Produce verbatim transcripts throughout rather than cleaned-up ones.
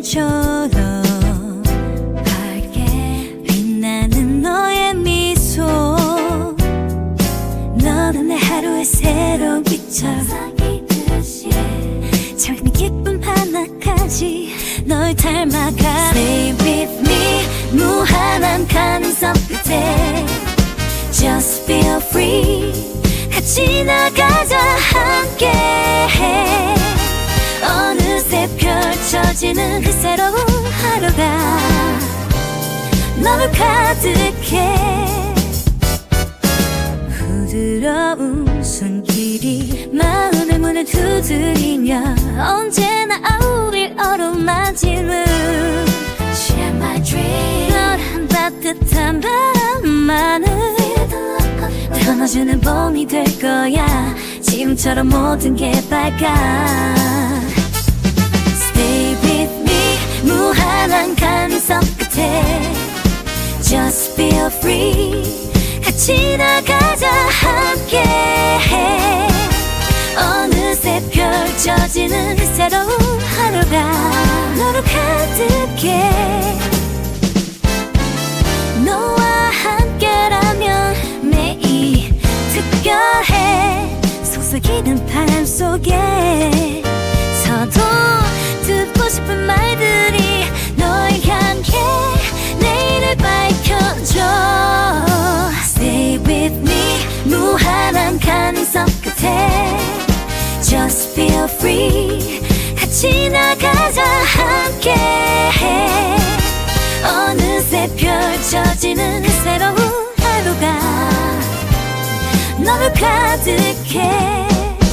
별처럼 밝게 빛나는 너의 미소. 너는 내 하루의 새로운 빛처럼 작은 기쁨 하나까지 널 닮아가. Stay with me 무한한 가능성 끝에 Just feel free 같이 나가자 함께. 어느새 펼쳐지는 그 새로운 하루가 너를 가득해. 부드러운 손길이 마음의 문을 두드리며 언제나 우릴 어루만지는 Share my dream. 너란 따뜻한 바람만은 담아주는 봄이 될 거야. 지금처럼 모든 게 밝아. Stay with me 무한한 가능성 끝에 Just feel free 같이 나가자 함께. 어느새 펼쳐지는 새로운 하루가 너로 가득해. 너와 함께라면 매일 특별해. 속삭이는 바람 속에 서도 듣고 싶은 말들이 널 향해 내일을 밝혀줘. Stay with me 무한한 가능성 끝에 Just feel free 같이 나가자 함께. 어느새 펼쳐지는 새로운 하루가 너를 가득해.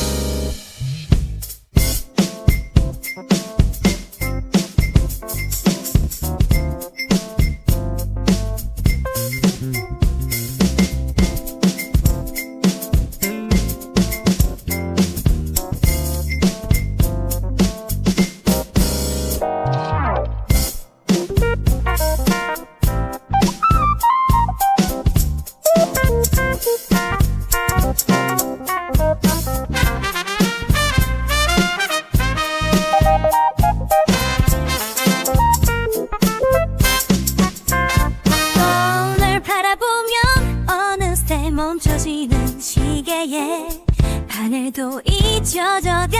멈춰지는 시계에 하늘도 잊혀져가.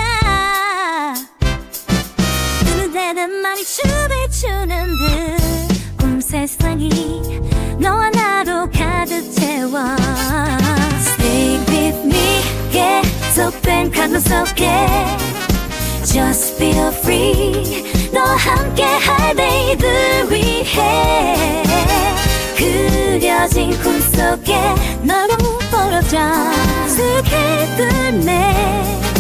눈에는 많이 춤을 추는 듯 온 세상이 너와 나로 가득 채워. Stay with me 계속된 감동 속에 Just feel free 너와 함께 할 내일을 위해 그려진 꿈속에 너로 벌어져 스케줄에